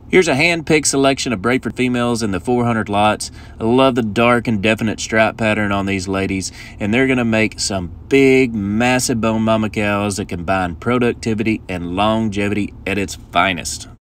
Here's a hand-picked selection of Brayford females in the 400 lots. I love the dark and definite stripe pattern on these ladies, and they're going to make some big, massive bone mama cows that combine productivity and longevity at its finest.